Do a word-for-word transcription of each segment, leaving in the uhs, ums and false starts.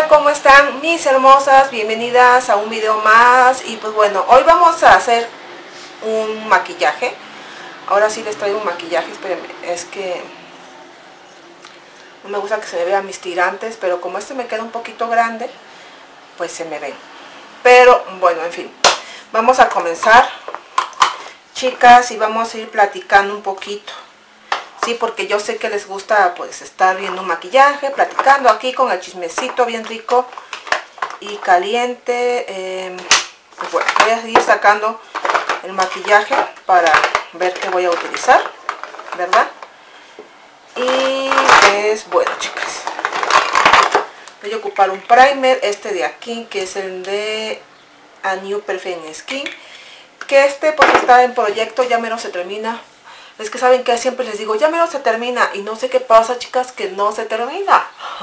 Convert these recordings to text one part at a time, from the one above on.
Hola, ¿cómo están mis hermosas? Bienvenidas a un video más. Y pues bueno, hoy vamos a hacer un maquillaje. Ahora sí les traigo un maquillaje, espérenme, es que no me gusta que se me vean mis tirantes, pero como este me queda un poquito grande, pues se me ven. Pero bueno, en fin, vamos a comenzar, chicas, y vamos a ir platicando un poquito. Sí, porque yo sé que les gusta pues estar viendo un maquillaje, platicando aquí con el chismecito bien rico y caliente. Eh, pues bueno, voy a seguir sacando el maquillaje para ver qué voy a utilizar, ¿verdad? Y es bueno, chicas, voy a ocupar un primer, este de aquí, que es el de A New Perfect Skin, que este pues está en proyecto, ya menos se termina. Es que saben que siempre les digo, ya menos se termina, y no sé qué pasa, chicas, que no se termina.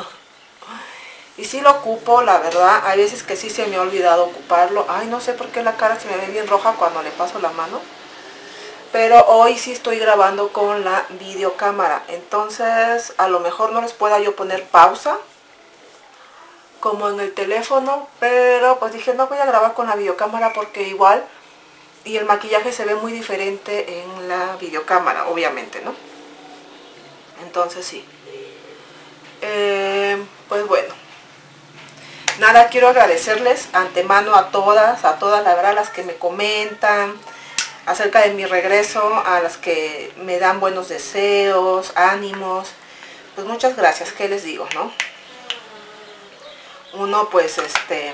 Y sí lo ocupo, la verdad, hay veces que sí se me ha olvidado ocuparlo. Ay, no sé por qué la cara se me ve bien roja cuando le paso la mano. Pero hoy sí estoy grabando con la videocámara, entonces a lo mejor no les pueda yo poner pausa como en el teléfono, pero pues dije, no voy a grabar con la videocámara porque igual... Y el maquillaje se ve muy diferente en la videocámara, obviamente, ¿no? Entonces sí. Eh, pues bueno. Nada, quiero agradecerles antemano a todas, a todas la verdad, las que me comentan acerca de mi regreso, a las que me dan buenos deseos, ánimos. Pues muchas gracias, ¿qué les digo, no? Uno pues este...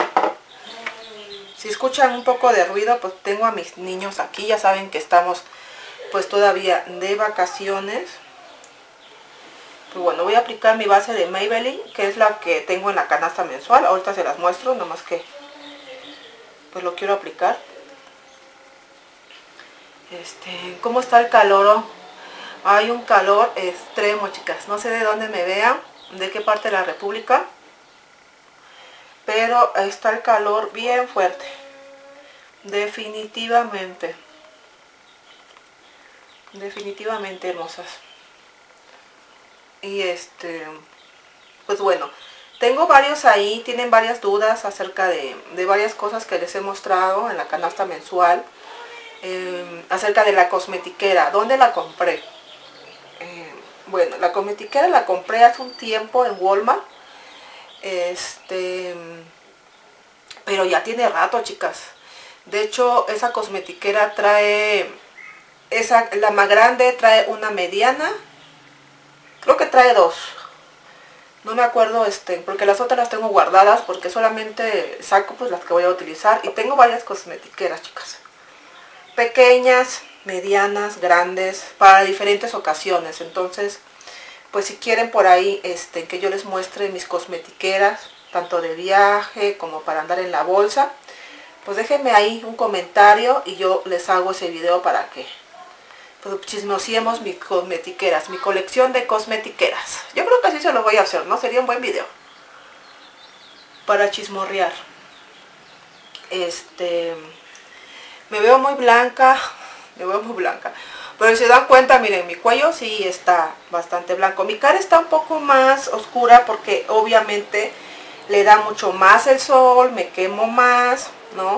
Si escuchan un poco de ruido, pues tengo a mis niños aquí. Ya saben que estamos pues todavía de vacaciones. Pues bueno, voy a aplicar mi base de Maybelline, que es la que tengo en la canasta mensual. Ahorita se las muestro, nomás que pues lo quiero aplicar. Este, ¿cómo está el calor? Hay un calor extremo, chicas. No sé de dónde me vean, de qué parte de la República, pero está el calor bien fuerte. Definitivamente. Definitivamente, hermosas. Y este, pues bueno, tengo varios ahí, tienen varias dudas acerca de, de varias cosas que les he mostrado en la canasta mensual. Eh, acerca de la cosmetiquera, ¿dónde la compré? Eh, bueno, la cosmetiquera la compré hace un tiempo en Walmart. Este, pero ya tiene rato, chicas. De hecho, esa cosmetiquera trae, esa, la más grande trae una mediana. Creo que trae dos. No me acuerdo, este, porque las otras las tengo guardadas, porque solamente saco pues las que voy a utilizar. Y tengo varias cosmetiqueras, chicas. Pequeñas, medianas, grandes, para diferentes ocasiones. Entonces, pues si quieren por ahí este, que yo les muestre mis cosmetiqueras, tanto de viaje como para andar en la bolsa, pues déjenme ahí un comentario y yo les hago ese video para que pues chismosiemos mis cosmetiqueras, mi colección de cosmetiqueras. Yo creo que así se lo voy a hacer, ¿no? Sería un buen video para chismorrear. Este, me veo muy blanca, me veo muy blanca. Pero si se dan cuenta, miren, mi cuello sí está bastante blanco. Mi cara está un poco más oscura porque obviamente le da mucho más el sol, me quemo más, ¿no?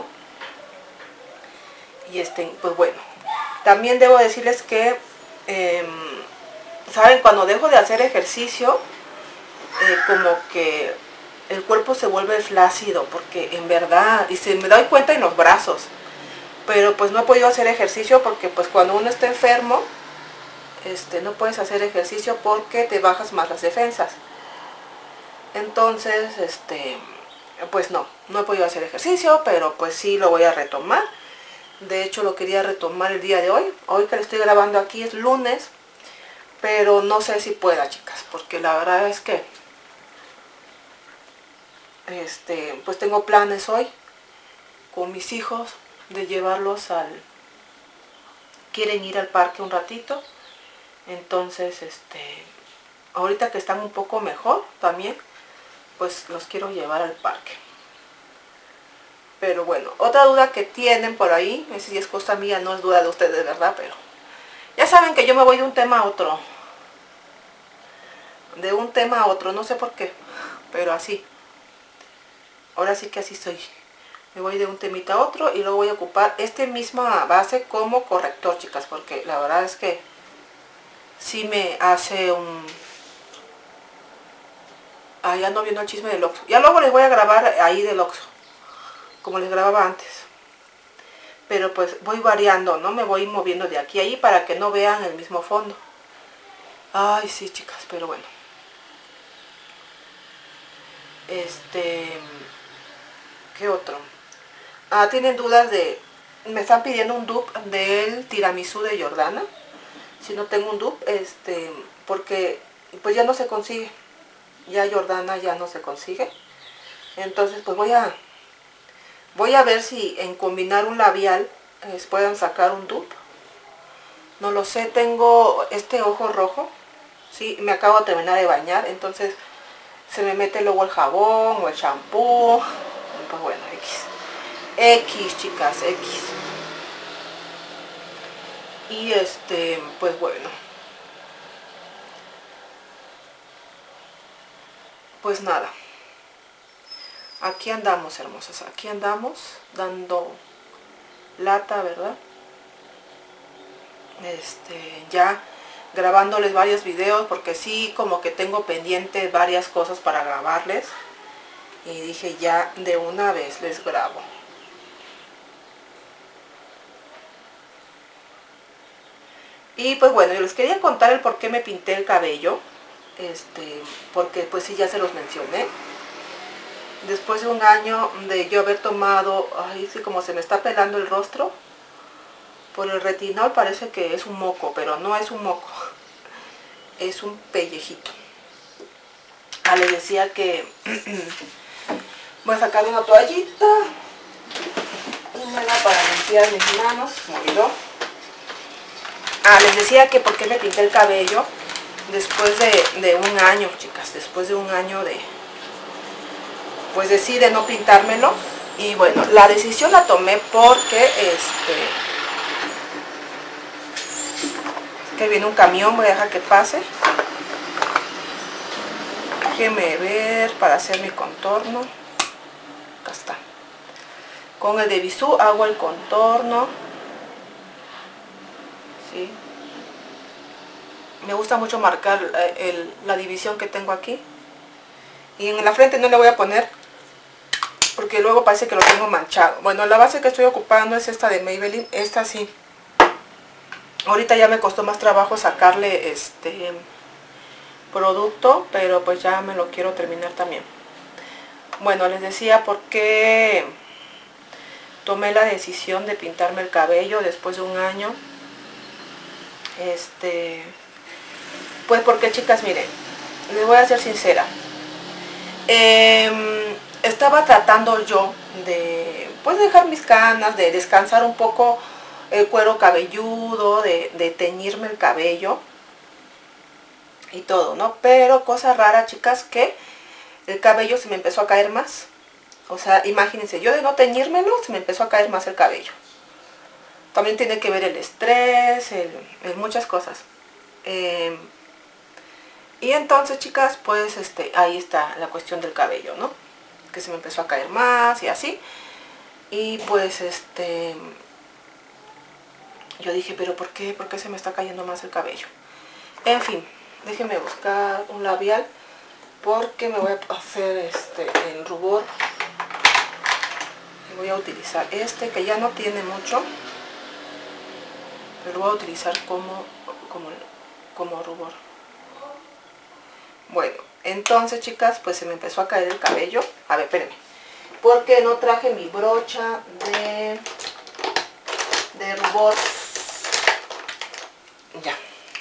Y este, pues bueno. También debo decirles que, eh, ¿saben? Cuando dejo de hacer ejercicio, eh, como que el cuerpo se vuelve flácido, porque en verdad, y se me doy cuenta en los brazos, pero pues no he podido hacer ejercicio porque pues cuando uno está enfermo, este, no puedes hacer ejercicio porque te bajas más las defensas. Entonces, este, pues no, no he podido hacer ejercicio, pero pues sí lo voy a retomar. De hecho lo quería retomar el día de hoy. Hoy que le estoy grabando aquí es lunes, pero no sé si pueda, chicas, porque la verdad es que este, pues tengo planes hoy con mis hijos de llevarlos al... Quieren ir al parque un ratito. Entonces, este, ahorita que están un poco mejor también, pues los quiero llevar al parque. Pero bueno, otra duda que tienen por ahí, es si es cosa mía, no es duda de ustedes, ¿verdad? Pero ya saben que yo me voy de un tema a otro. De un tema a otro, no sé por qué, pero así. ahora sí que así soy. Me voy de un temita a otro y luego voy a ocupar este misma base como corrector, chicas, porque la verdad es que sí me hace un... Ah, ya ando viendo el chisme del Oxxo. Ya luego les voy a grabar ahí del Oxxo, como les grababa antes. Pero pues voy variando, ¿no? Me voy moviendo de aquí a ahí para que no vean el mismo fondo. Ay, sí, chicas, pero bueno. Este... ¿Qué otro? Ah, tienen dudas de... Me están pidiendo un dupe del tiramisú de Jordana. Si no tengo un dupe, este... porque pues ya no se consigue. Ya Jordana ya no se consigue. Entonces pues voy a... Voy a ver si en combinar un labial les puedan sacar un dupe. No lo sé, tengo este ojo rojo. Sí, me acabo de terminar de bañar, entonces se me mete luego el jabón o el shampoo. Pues bueno, X. X, chicas, X. Y este, pues bueno. Pues nada. Aquí andamos, hermosas. Aquí andamos dando lata, ¿verdad? Este, ya grabándoles varios videos porque sí, como que tengo pendientes varias cosas para grabarles. Y dije ya de una vez les grabo. Y pues bueno, yo les quería contar el por qué me pinté el cabello. Este, porque pues sí, ya se los mencioné. Después de un año de yo haber tomado, ay, sí, como se me está pelando el rostro. Por el retinol parece que es un moco, pero no es un moco. Es un pellejito. Ah, les decía que... voy a sacar una toallita húmeda para limpiar mis manos. Me olvidó. Ah, les decía que por qué me pinté el cabello después de, de un año, chicas. Después de un año de... Pues decide no pintármelo. Y bueno, la decisión la tomé porque este... que viene un camión, voy a dejar que pase. Déjenme ver para hacer mi contorno. Acá está. Con el de Bisú hago el contorno. ¿Sí? Me gusta mucho marcar el, la división que tengo aquí. Y en la frente no le voy a poner porque luego parece que lo tengo manchado. Bueno, la base que estoy ocupando es esta de Maybelline. Esta sí. Ahorita ya me costó más trabajo sacarle este producto, pero pues ya me lo quiero terminar también. Bueno, les decía por qué tomé la decisión de pintarme el cabello después de un año. Este, pues porque, chicas, miren, les voy a ser sincera. Eh, estaba tratando yo de pues dejar mis canas, de descansar un poco el cuero cabelludo, de, de teñirme el cabello y todo, ¿no? Pero cosa rara, chicas, que el cabello se me empezó a caer más. O sea, imagínense, yo de no teñírmelo se me empezó a caer más el cabello. También tiene que ver el estrés, el, el muchas cosas. Eh, y entonces, chicas, pues este, ahí está la cuestión del cabello, ¿no? Que se me empezó a caer más y así. Y pues este... yo dije, ¿pero por qué? ¿Por qué se me está cayendo más el cabello? En fin, déjenme buscar un labial porque me voy a hacer este el rubor. Voy a utilizar este que ya no tiene mucho, pero lo voy a utilizar como, como, como rubor. Bueno, entonces, chicas, pues se me empezó a caer el cabello. A ver, espérenme, porque no traje mi brocha de, de rubor. Ya.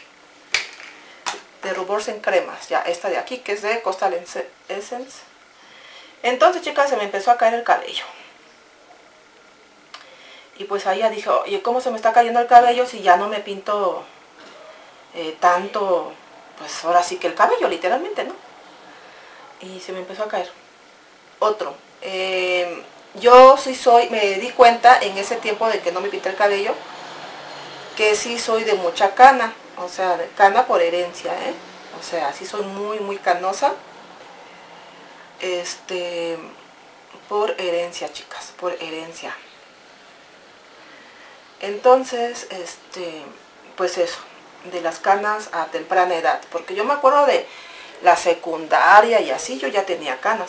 De rubor en cremas. Ya, esta de aquí, que es de Coastal Essence. Entonces, chicas, se me empezó a caer el cabello. Y pues ahí ya dije, oye, ¿cómo se me está cayendo el cabello si ya no me pinto eh, tanto? Pues ahora sí que el cabello, literalmente, ¿no? Y se me empezó a caer. Otro. Eh, yo sí soy, me di cuenta en ese tiempo de que no me pinté el cabello, que sí soy de mucha cana. O sea, de cana por herencia, ¿eh? O sea, sí soy muy, muy canosa. Este... por herencia, chicas, por herencia. Entonces, este, pues eso, de las canas a temprana edad, porque yo me acuerdo de la secundaria y así, yo ya tenía canas.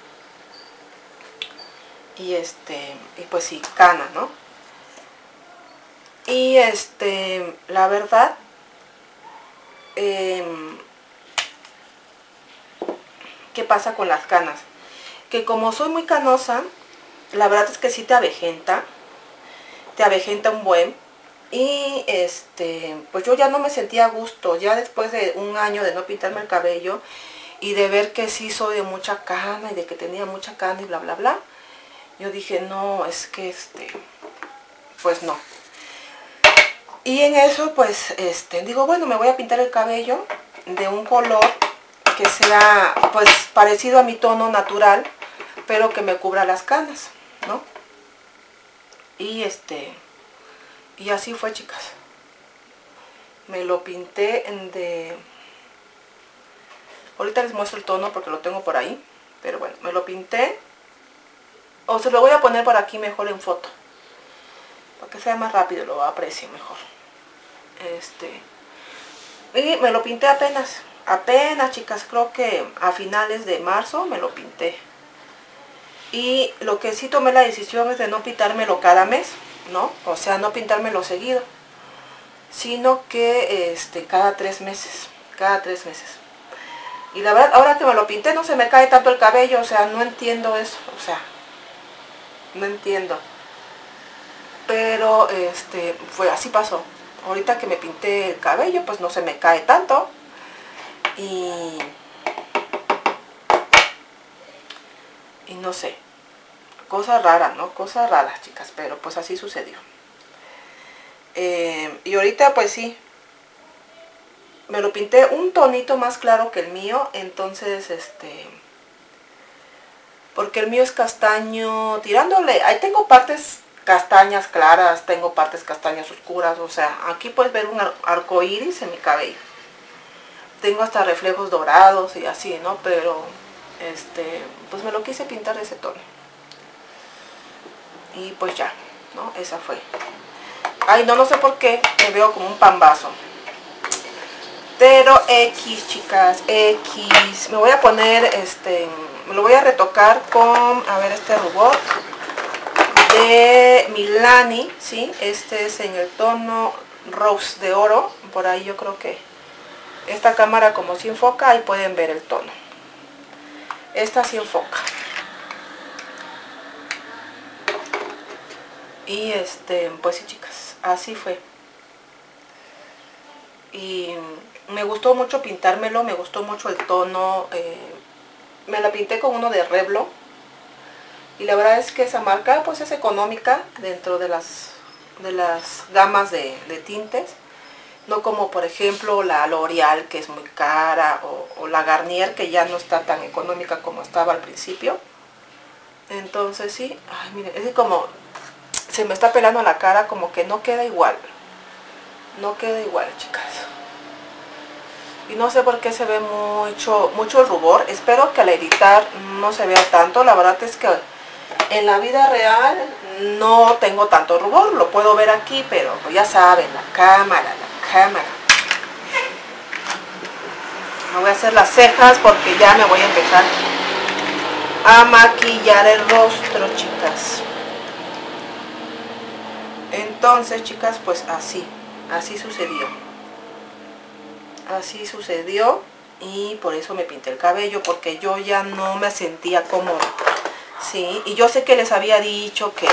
Y este, y pues sí, canas, ¿no? Y este, la verdad, eh, ¿qué pasa con las canas? Que como soy muy canosa, la verdad es que sí te avejenta, te avejenta un buen. Y este, pues yo ya no me sentía a gusto, ya después de un año de no pintarme el cabello y de ver que sí soy de mucha cana y de que tenía mucha cana y bla bla bla, yo dije, no, es que este, pues no. Y en eso pues este, digo, bueno, me voy a pintar el cabello de un color que sea pues parecido a mi tono natural, pero que me cubra las canas, ¿no? Y este, y así fue, chicas. Me lo pinté de... Ahorita les muestro el tono porque lo tengo por ahí. Pero bueno, me lo pinté. O se lo voy a poner por aquí mejor en foto. Para que sea más rápido, lo aprecien mejor. Este... Y me lo pinté apenas. Apenas, chicas. Creo que a finales de marzo me lo pinté. Y lo que sí tomé la decisión es de no pintármelo cada mes, ¿no? O sea, no pintármelo seguido, sino que este, cada tres meses, cada tres meses. Y la verdad, ahora que me lo pinté no se me cae tanto el cabello, o sea, no entiendo eso, o sea, no entiendo. Pero, este, fue así pasó. Ahorita que me pinté el cabello, pues no se me cae tanto. Y... Y no sé, cosas raras, ¿no? Cosas raras, chicas, pero pues así sucedió. Eh, y ahorita pues sí, me lo pinté un tonito más claro que el mío, entonces este, porque el mío es castaño, tirándole, ahí tengo partes castañas claras, tengo partes castañas oscuras, o sea, aquí puedes ver un arco iris en mi cabello. Tengo hasta reflejos dorados y así, ¿no? Pero, este, pues me lo quise pintar de ese tono. Y pues ya, ¿no? Esa fue. Ay, no, no sé por qué me veo como un pambazo. Pero X, chicas, X. Me voy a poner, este, me lo voy a retocar con, a ver, este rubor de Milani, ¿sí? Este es en el tono Rose de Oro. Por ahí yo creo que esta cámara como si enfoca, ahí pueden ver el tono. Esta sí enfoca. Y este, pues sí, chicas, así fue. Y me gustó mucho pintármelo, me gustó mucho el tono. Eh, me la pinté con uno de Revlon. Y la verdad es que esa marca pues es económica dentro de las, de las gamas de, de tintes. No como por ejemplo la L'Oreal, que es muy cara, o, o la Garnier, que ya no está tan económica como estaba al principio. Entonces sí, ay, miren, es como se me está pelando la cara, como que no queda igual. No queda igual, chicas. Y no sé por qué se ve mucho, mucho el rubor. Espero que al editar no se vea tanto. La verdad es que en la vida real no tengo tanto rubor. Lo puedo ver aquí, pero pues ya saben, la cámara, la cámara. Me voy a hacer las cejas porque ya me voy a empezar a maquillar el rostro, chicas. Entonces, chicas, pues así, así sucedió. Así sucedió y por eso me pinté el cabello, porque yo ya no me sentía cómoda. Sí, y yo sé que les había dicho que,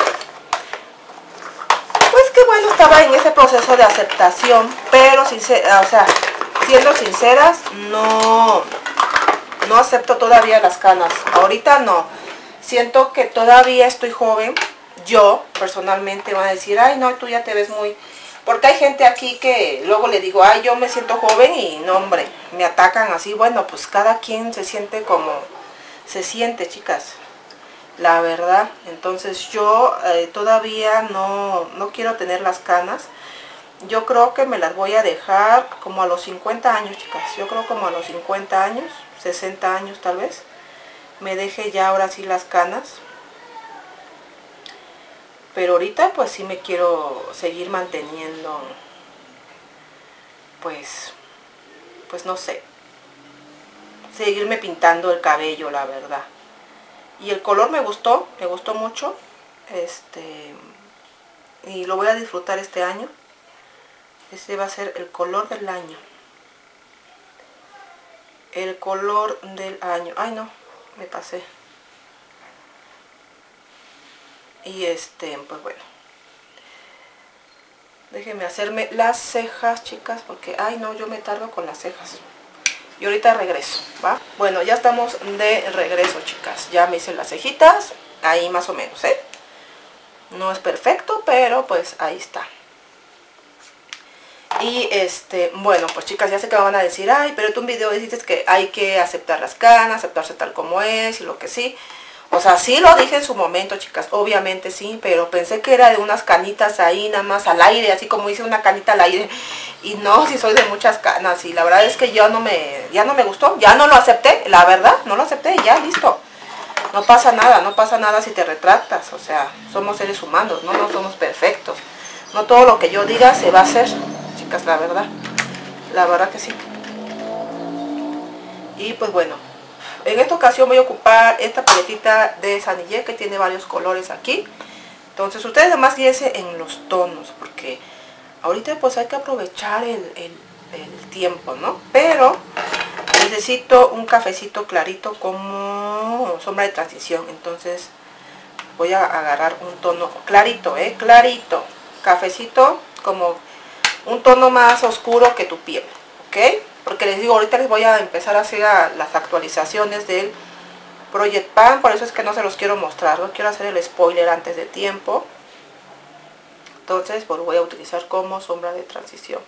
pues que bueno, estaba en ese proceso de aceptación, pero sincera, o sea, siendo sinceras, no, no acepto todavía las canas. Ahorita no. Siento que todavía estoy joven. Yo, personalmente, van a decir, ay, no, tú ya te ves muy... Porque hay gente aquí que luego le digo, ay, yo me siento joven y no, hombre, me atacan así. Bueno, pues cada quien se siente como se siente, chicas. La verdad. Entonces yo eh, todavía no, no quiero tener las canas. Yo creo que me las voy a dejar como a los cincuenta años, chicas. Yo creo como a los cincuenta años, sesenta años tal vez. Me deje ya ahora sí las canas. Pero ahorita pues sí me quiero seguir manteniendo, pues, pues no sé, seguirme pintando el cabello, la verdad. Y el color me gustó, me gustó mucho, este, y lo voy a disfrutar este año. Ese va a ser el color del año. El color del año. Ay no, me pasé. Y este, pues bueno. Déjenme hacerme las cejas, chicas, porque, ay no, yo me tardo con las cejas. Y ahorita regreso, ¿va? Bueno, ya estamos de regreso, chicas. Ya me hice las cejitas, ahí más o menos, ¿eh? No es perfecto, pero pues ahí está. Y este, bueno, pues chicas, ya sé que me van a decir, ay, pero tú en video dices que hay que aceptar las canas, aceptarse tal como es y lo que sí. O sea, sí lo dije en su momento, chicas, obviamente sí, pero pensé que era de unas canitas ahí nada más al aire, así como hice una canita al aire. Y no, sí soy de muchas canas y la verdad es que yo no me, ya no me gustó, ya no lo acepté, la verdad, no lo acepté, ya, listo. No pasa nada, no pasa nada si te retractas, o sea, somos seres humanos, no, no somos perfectos. No todo lo que yo diga se va a hacer, chicas, la verdad, la verdad que sí. Y pues bueno, en esta ocasión voy a ocupar esta paletita de Sanillé que tiene varios colores aquí. Entonces ustedes además guíense en los tonos, porque ahorita pues hay que aprovechar el, el, el tiempo, ¿no? Pero necesito un cafecito clarito como sombra de transición. Entonces voy a agarrar un tono clarito, ¿eh? Clarito. Cafecito como un tono más oscuro que tu piel, ¿ok? Porque les digo, ahorita les voy a empezar a hacer a las actualizaciones del Project Pan, por eso es que no se los quiero mostrar, no quiero hacer el spoiler antes de tiempo. Entonces, pues lo voy a utilizar como sombra de transición.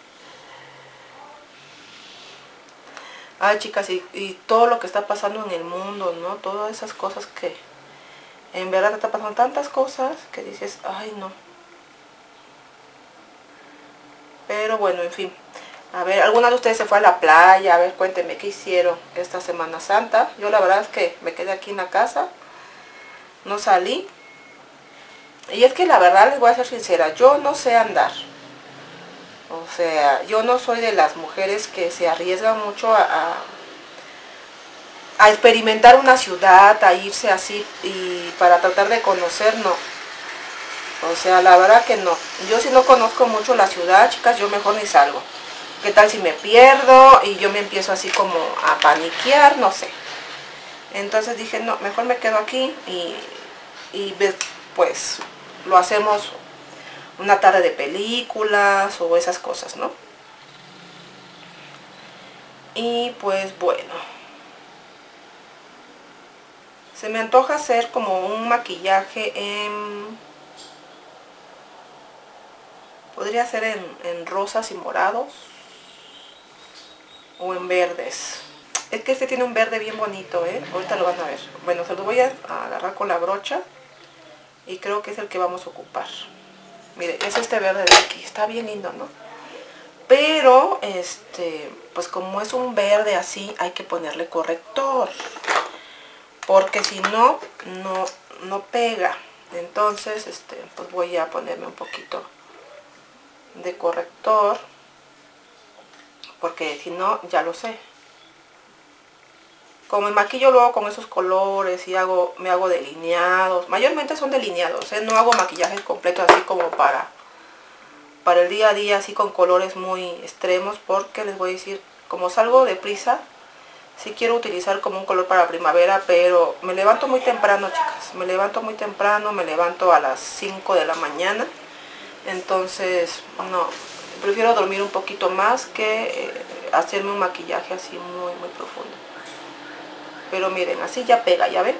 Ay, chicas, y, y todo lo que está pasando en el mundo, ¿no? Todas esas cosas que en verdad te está pasando tantas cosas que dices, ay, no. Pero bueno, en fin. A ver, ¿alguna de ustedes se fue a la playa? A ver, cuéntenme qué hicieron esta Semana Santa. Yo la verdad es que me quedé aquí en la casa. No salí. Y es que la verdad les voy a ser sincera, yo no sé andar. O sea, yo no soy de las mujeres que se arriesgan mucho a, a, a experimentar una ciudad, a irse así y para tratar de conocer, no. O sea, la verdad que no. Yo si no conozco mucho la ciudad, chicas, yo mejor ni salgo. ¿Qué tal si me pierdo y yo me empiezo así como a paniquear? No sé. Entonces dije, no, mejor me quedo aquí y, y pues lo hacemos una tarde de películas o esas cosas, ¿no? Y pues bueno. Se me antoja hacer como un maquillaje en... Podría ser en, en rosas y morados. O en verdes. Es que este tiene un verde bien bonito, ¿eh? Ahorita lo van a ver. Bueno, se lo voy a agarrar con la brocha. Y creo que es el que vamos a ocupar. Mire, es este verde de aquí. Está bien lindo, ¿no? Pero, este, pues como es un verde así, hay que ponerle corrector. Porque si no, no, no pega. Entonces, este, pues voy a ponerme un poquito de corrector. Porque si no, ya lo sé. Como me maquillo luego con esos colores y hago, me hago delineados. Mayormente son delineados, ¿eh? No hago maquillajes completos así como para, para el día a día, así con colores muy extremos. Porque les voy a decir, como salgo deprisa, sí quiero utilizar como un color para primavera. Pero me levanto muy temprano, chicas. Me levanto muy temprano, me levanto a las cinco de la mañana. Entonces, no, prefiero dormir un poquito más que eh, hacerme un maquillaje así muy, muy profundo. Pero miren, así ya pega, ¿ya ven?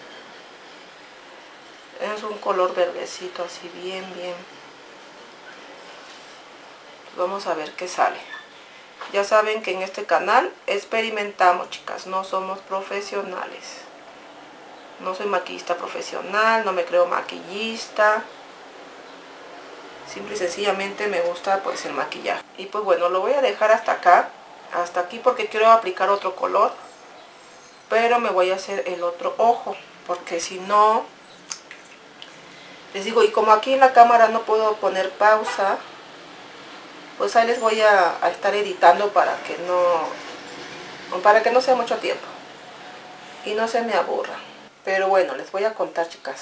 Es un color verdecito, así bien, bien. Vamos a ver qué sale. Ya saben que en este canal experimentamos, chicas. No somos profesionales. No soy maquillista profesional, no me creo maquillista. Simple y sencillamente me gusta pues el maquillaje. Y pues bueno, lo voy a dejar hasta acá. Hasta aquí porque quiero aplicar otro color. Pero me voy a hacer el otro ojo, porque si no, Les digo, y como aquí en la cámara no puedo poner pausa, pues ahí les voy a, a estar editando para que no, para que no sea mucho tiempo y no se me aburra. Pero bueno, les voy a contar, chicas,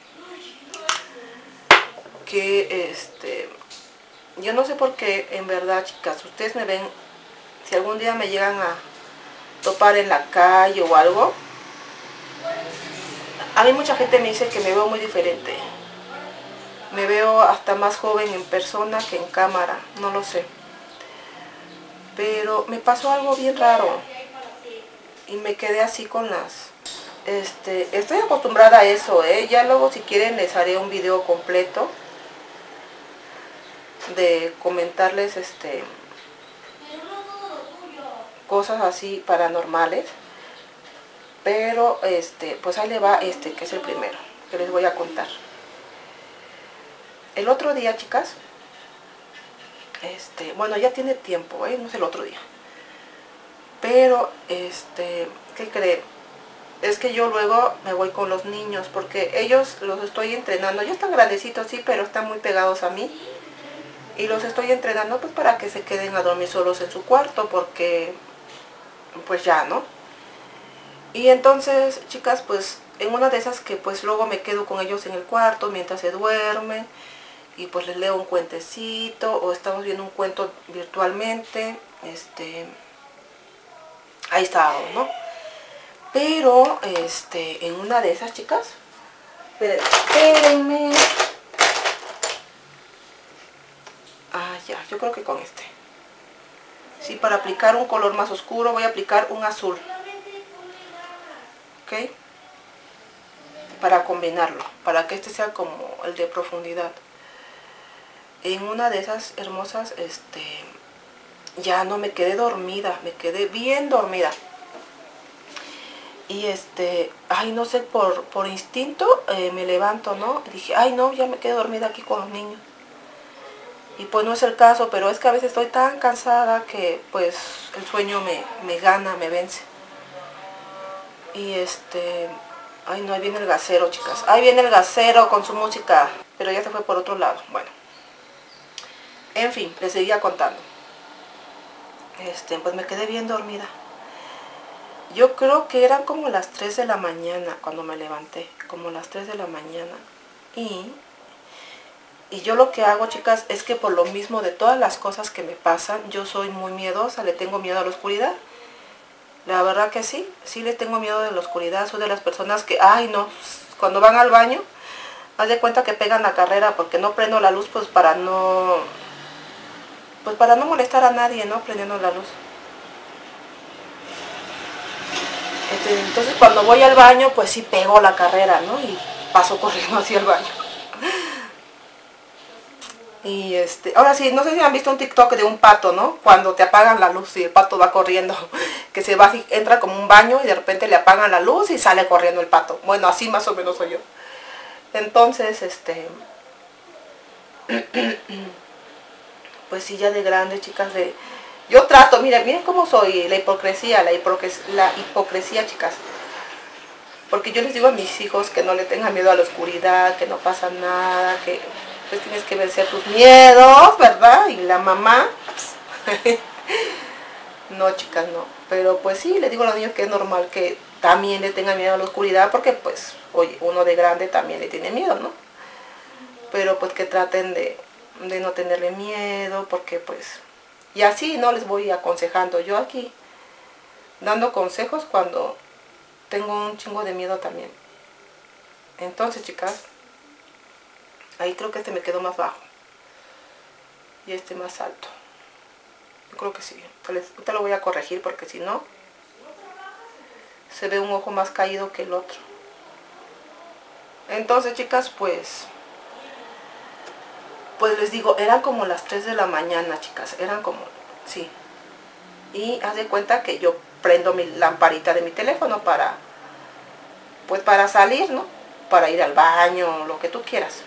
que este, yo no sé por qué, en verdad, chicas, ustedes me ven, si algún día me llegan a topar en la calle o algo, a mí mucha gente me dice que me veo muy diferente. Me veo hasta más joven en persona que en cámara, no lo sé. Pero me pasó algo bien raro y me quedé así con las... Este, estoy acostumbrada a eso, ¿eh? Ya luego si quieren les haré un video completo de comentarles este cosas así paranormales. Pero este, pues ahí le va este, que es el primero que les voy a contar. El otro día, chicas, este, bueno, ya tiene tiempo, ¿eh? No es el otro día. Pero, este, ¿qué creen? Es que yo luego me voy con los niños porque ellos los estoy entrenando. Ya están grandecitos, sí, pero están muy pegados a mí. Y los estoy entrenando pues para que se queden a dormir solos en su cuarto porque, pues ya, ¿no? Y entonces, chicas, pues en una de esas que pues luego me quedo con ellos en el cuarto mientras se duermen. Y pues les leo un cuentecito o estamos viendo un cuento virtualmente, este, ahí estábamos, ¿no? Pero, este, en una de esas, chicas, espérenme, ah, ya, yo creo que con este, sí, para aplicar un color más oscuro voy a aplicar un azul, ¿ok? Para combinarlo, para que este sea como el de profundidad. En una de esas hermosas, este, ya no me quedé dormida, me quedé bien dormida. Y este, ay, no sé, por, por instinto eh, me levanto, ¿no? Y dije, ay, no, ya me quedé dormida aquí con los niños. Y pues no es el caso, pero es que a veces estoy tan cansada que pues el sueño me, me gana, me vence. Y este, ay, no, ahí viene el gasero, chicas. Ahí viene el gasero con su música, pero ya se fue por otro lado. Bueno. En fin, les seguía contando. Este, pues me quedé bien dormida. Yo creo que eran como las tres de la mañana cuando me levanté. Como las tres de la mañana. Y, y yo lo que hago, chicas, es que por lo mismo de todas las cosas que me pasan, yo soy muy miedosa, le tengo miedo a la oscuridad. La verdad que sí, sí le tengo miedo de la oscuridad. Soy de las personas que, ay no, cuando van al baño, haz de cuenta que pegan la carrera porque no prendo la luz pues para no... Pues para no molestar a nadie, ¿no? Prendiendo la luz. Entonces cuando voy al baño, pues sí pego la carrera, ¿no? Y paso corriendo hacia el baño. Y este, ahora sí, no sé si han visto un TikTok de un pato, ¿no? Cuando te apagan la luz y el pato va corriendo, que se va, entra como un baño y de repente le apagan la luz y sale corriendo el pato. Bueno, así más o menos soy yo. Entonces, este... pues sí, ya de grande, chicas, de... Yo trato, miren, miren cómo soy, la hipocresía, la hipocresía, la hipocresía, chicas. Porque yo les digo a mis hijos que no le tengan miedo a la oscuridad, que no pasa nada, que pues tienes que vencer tus miedos, ¿verdad? Y la mamá, pues, no, chicas, no. Pero pues sí, les digo a los niños que es normal que también le tengan miedo a la oscuridad, porque pues, oye, uno de grande también le tiene miedo, ¿no? Pero pues que traten de, de no tenerle miedo, porque pues... Y así no les voy aconsejando. Yo aquí dando consejos cuando tengo un chingo de miedo también. Entonces, chicas, ahí creo que este me quedó más bajo. Y este más alto. Yo creo que sí. Ahorita lo voy a corregir porque si no, se ve un ojo más caído que el otro. Entonces, chicas, pues... Pues les digo, eran como las tres de la mañana, chicas, eran como, sí. Y haz de cuenta que yo prendo mi lamparita de mi teléfono para, pues para salir, ¿no? Para ir al baño, lo que tú quieras.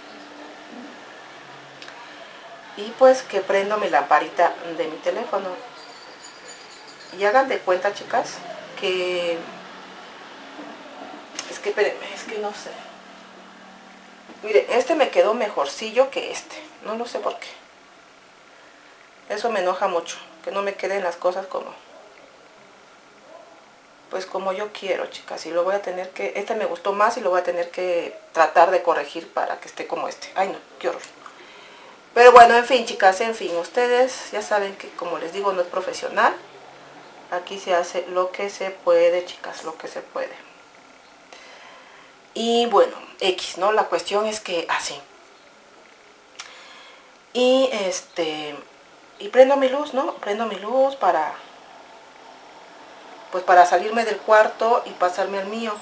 Y pues que prendo mi lamparita de mi teléfono. Y hagan de cuenta, chicas, que... Es que, espérenme, es que no sé. Mire, este me quedó mejorcillo que este. No lo sé por qué. Eso me enoja mucho. Que no me queden las cosas como... Pues como yo quiero, chicas. Y lo voy a tener que... Este me gustó más y lo voy a tener que tratar de corregir para que esté como este. Ay no, qué horror. Pero bueno, en fin, chicas, en fin. Ustedes ya saben que, como les digo, no es profesional. Aquí se hace lo que se puede, chicas, lo que se puede. Y bueno, X, ¿no? La cuestión es que así. Y este... Y prendo mi luz, ¿no? Prendo mi luz para... Pues para salirme del cuarto y pasarme al mío.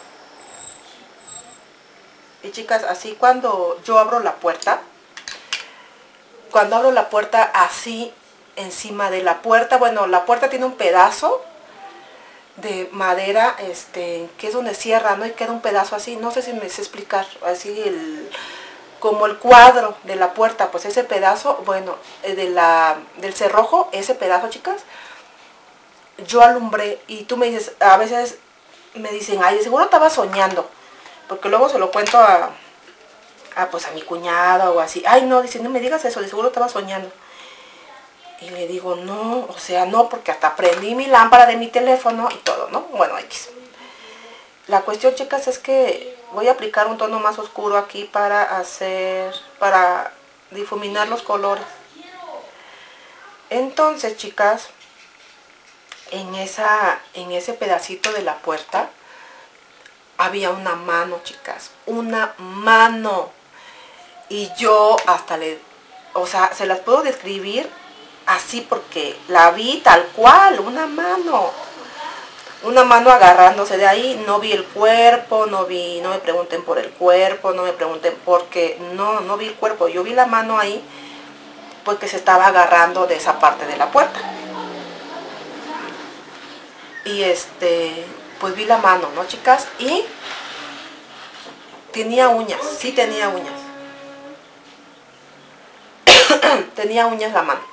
Y chicas, así cuando yo abro la puerta... Cuando abro la puerta así, encima de la puerta... Bueno, la puerta tiene un pedazo de madera, este, que es donde cierra, ¿no? Y queda un pedazo así, no sé si me sé explicar, así el, como el cuadro de la puerta, pues ese pedazo, bueno, de la, del cerrojo, ese pedazo, chicas, yo alumbré, y tú me dices, a veces me dicen, ay, de seguro estaba soñando, porque luego se lo cuento a, a, pues a mi cuñada o así, ay, no, dice, no me digas eso, de seguro estaba soñando. Y le digo, no, o sea, no, porque hasta prendí mi lámpara de mi teléfono y todo, ¿no? Bueno, X. La cuestión, chicas, es que voy a aplicar un tono más oscuro aquí para hacer, para difuminar los colores. Entonces, chicas, en, esa, en ese pedacito de la puerta había una mano, chicas, una mano. Y yo hasta le, o sea, se las puedo describir así porque la vi tal cual, una mano. Una mano agarrándose de ahí, no vi el cuerpo, no vi, no me pregunten por el cuerpo, no me pregunten por qué, no, no vi el cuerpo. Yo vi la mano ahí porque se estaba agarrando de esa parte de la puerta. Y este, pues vi la mano, ¿no, chicas? Y tenía uñas, sí tenía uñas. Tenía uñas la mano.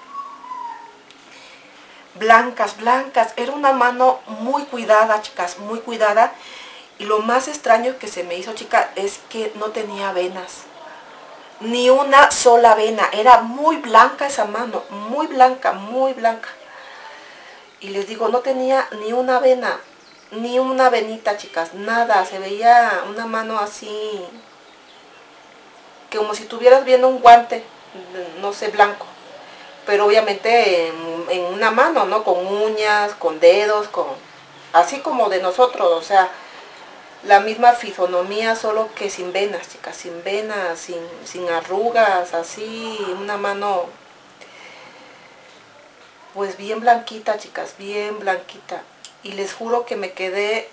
Blancas, blancas. Era una mano muy cuidada, chicas, muy cuidada. Y lo más extraño que se me hizo, chicas, es que no tenía venas. Ni una sola vena. Era muy blanca esa mano. Muy blanca, muy blanca. Y les digo, no tenía ni una vena. Ni una venita, chicas. Nada. Se veía una mano así. Que como si estuvieras viendo un guante. No sé, blanco. Pero obviamente en, en una mano, ¿no? Con uñas, con dedos, con así como de nosotros, o sea, la misma fisonomía, solo que sin venas, chicas, sin venas, sin, sin arrugas, así, una mano, pues bien blanquita, chicas, bien blanquita. Y les juro que me quedé,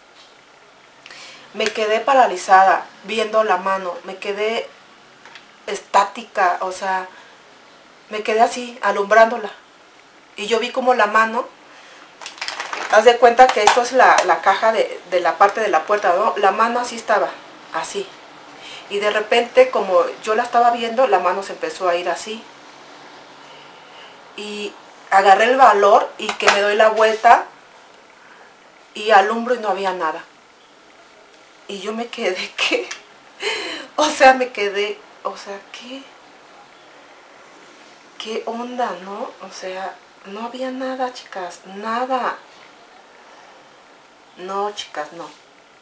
me quedé paralizada viendo la mano, me quedé estática, o sea, me quedé así, alumbrándola. Y yo vi como la mano, haz de cuenta que esto es la, la caja de, de la parte de la puerta, ¿no? La mano así estaba, así. Y de repente, como yo la estaba viendo, la mano se empezó a ir así. Y agarré el valor y que me doy la vuelta y alumbro y no había nada. Y yo me quedé, ¿qué? O sea, me quedé, o sea, ¿qué? ¿Qué onda, no? O sea, no había nada, chicas, nada. No, chicas, no.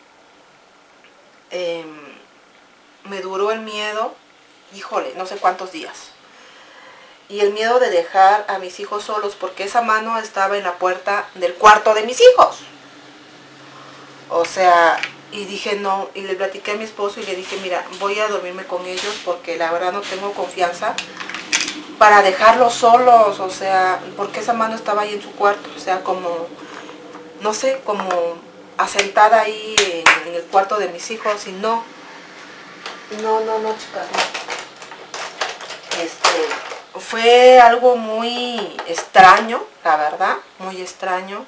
Eh, me duró el miedo, híjole, no sé cuántos días. Y el miedo de dejar a mis hijos solos, porque esa mano estaba en la puerta del cuarto de mis hijos. O sea, y dije no, y le platiqué a mi esposo y le dije, mira, voy a dormirme con ellos porque la verdad no tengo confianza para dejarlos solos, o sea, porque esa mano estaba ahí en su cuarto, o sea, como, no sé, como asentada ahí en, en el cuarto de mis hijos, y no, no, no, no, chicas, no. Este, fue algo muy extraño, la verdad, muy extraño.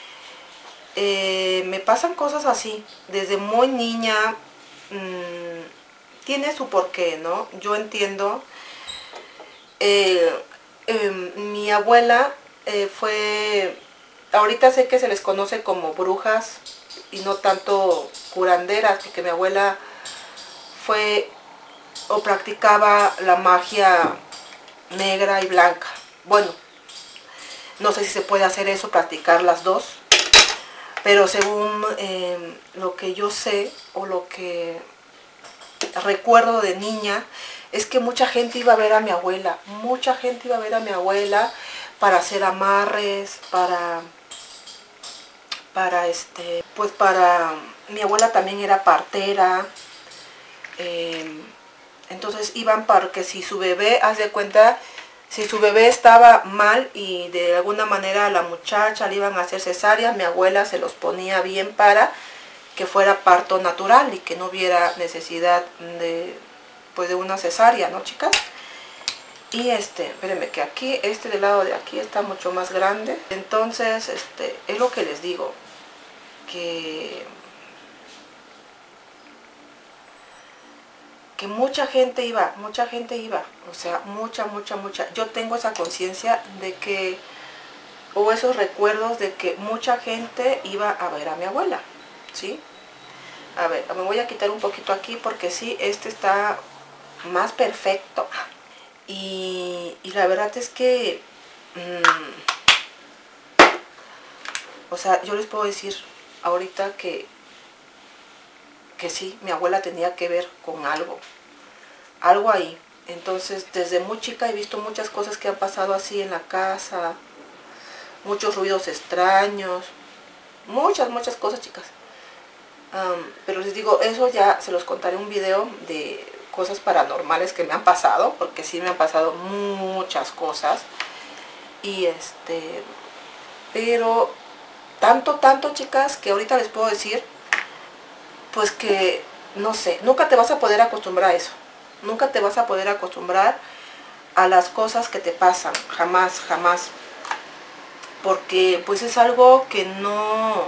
Eh, me pasan cosas así, desde muy niña, mmm, tiene su porqué, ¿no? Yo entiendo. Eh, eh, mi abuela eh, fue, ahorita sé que se les conoce como brujas y no tanto curanderas, porque mi abuela fue o practicaba la magia negra y blanca. Bueno, no sé si se puede hacer eso, practicar las dos, pero según eh, lo que yo sé o lo que recuerdo de niña, es que mucha gente iba a ver a mi abuela, mucha gente iba a ver a mi abuela para hacer amarres, para, para este, pues para, mi abuela también era partera, eh, entonces iban para que si su bebé, haz de cuenta, si su bebé estaba mal y de alguna manera a la muchacha le iban a hacer cesárea, mi abuela se los ponía bien para que fuera parto natural y que no hubiera necesidad de, pues de una cesárea, ¿no, chicas? Y este, espérenme que aquí, este del lado de aquí está mucho más grande. Entonces, este, es lo que les digo, que que mucha gente iba, mucha gente iba, o sea, mucha, mucha, mucha. Yo tengo esa conciencia de que, o esos recuerdos de que mucha gente iba a ver a mi abuela, ¿sí? A ver, me voy a quitar un poquito aquí porque sí, este está más perfecto. Y, y la verdad es que, mmm, o sea, yo les puedo decir ahorita que que sí, mi abuela tenía que ver con algo, algo ahí. Entonces, desde muy chica he visto muchas cosas que han pasado así en la casa, muchos ruidos extraños, muchas, muchas cosas, chicas. Um, pero les digo, eso ya se los contaré en un video de cosas paranormales que me han pasado, porque sí me han pasado muchas cosas. Y este, pero tanto, tanto, chicas, que ahorita les puedo decir, pues que, no sé, nunca te vas a poder acostumbrar a eso. Nunca te vas a poder acostumbrar a las cosas que te pasan. Jamás, jamás. Porque pues es algo que no...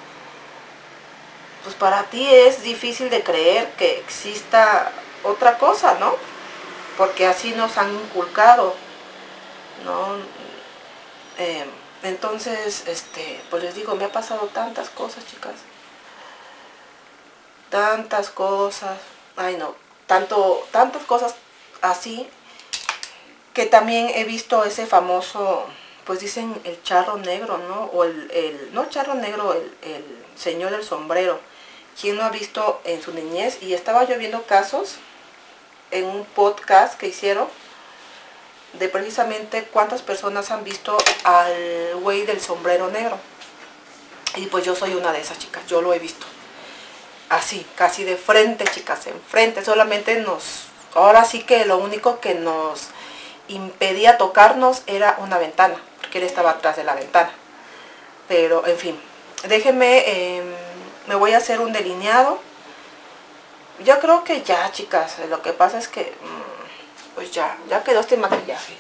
Pues para ti es difícil de creer que exista otra cosa, ¿no? Porque así nos han inculcado, ¿no? Eh, entonces, este, pues les digo, me ha pasado tantas cosas, chicas. Tantas cosas, ay no, tanto, tantas cosas así, que también he visto ese famoso, pues dicen el charro negro, ¿no? O el, el no charro negro, el, el señor del sombrero. ¿Quién no ha visto en su niñez? Y estaba yo viendo casos en un podcast que hicieron de precisamente cuántas personas han visto al güey del sombrero negro. Y pues yo soy una de esas chicas, yo lo he visto. Así, casi de frente, chicas, enfrente. Solamente nos, ahora sí que lo único que nos impedía tocarnos era una ventana, porque él estaba atrás de la ventana. Pero, en fin, déjenme, eh, me voy a hacer un delineado. Yo creo que ya, chicas, lo que pasa es que, pues ya, ya quedó este maquillaje.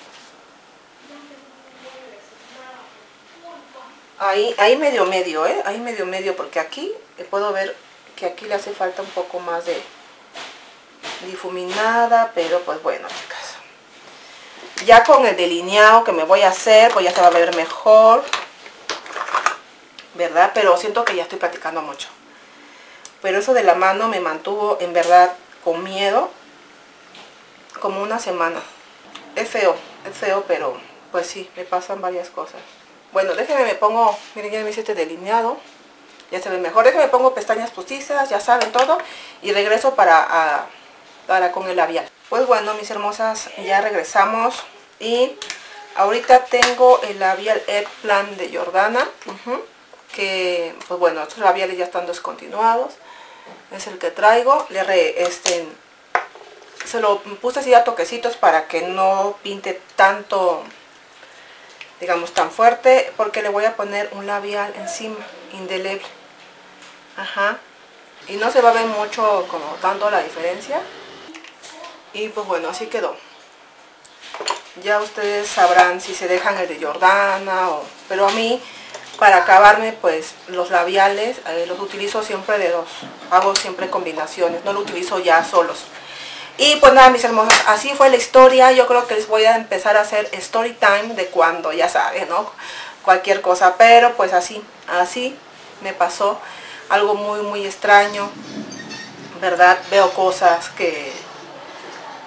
Ahí, ahí medio medio, ¿eh? Ahí medio medio, porque aquí puedo ver que aquí le hace falta un poco más de difuminada, pero pues bueno, chicas, ya con el delineado que me voy a hacer, pues ya se va a ver mejor, ¿verdad? Pero siento que ya estoy practicando mucho, pero eso de la mano me mantuvo en verdad con miedo como una semana. Es feo, es feo, pero pues sí, me pasan varias cosas. Bueno, déjenme, me pongo, miren, ya me hice este delineado. Ya se ve mejor. Déjenme pongo pestañas postizas, ya saben todo. Y regreso para, a, para con el labial. Pues bueno, mis hermosas, ya regresamos. Y ahorita tengo el labial Eggplant de Jordana. Uh-huh, que, pues bueno, estos labiales ya están descontinuados. Es el que traigo. Le re, este, se lo puse así a toquecitos para que no pinte tanto, digamos, tan fuerte. Porque le voy a poner un labial encima, indeleble. Ajá, y no se va a ver mucho como tanto la diferencia. Y pues bueno, así quedó. Ya ustedes sabrán si se dejan el de Jordana o... Pero a mí, para acabarme, pues los labiales eh, los utilizo siempre de dos. Hago siempre combinaciones, no lo utilizo ya solos. Y pues nada, mis hermosas, así fue la historia. Yo creo que les voy a empezar a hacer story time de cuando, ya saben, ¿no? Cualquier cosa, pero pues así, así me pasó. Algo muy muy extraño, ¿verdad? Veo cosas que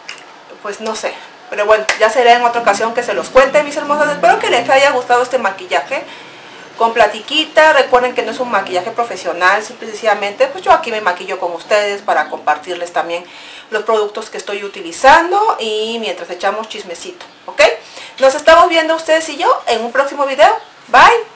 pues no sé. Pero bueno, ya será en otra ocasión que se los cuente, mis hermosas. Espero que les haya gustado este maquillaje con platiquita. Recuerden que no es un maquillaje profesional, simplemente pues yo aquí me maquillo con ustedes para compartirles también los productos que estoy utilizando y mientras echamos chismecito, ¿ok? Nos estamos viendo ustedes y yo en un próximo video. Bye.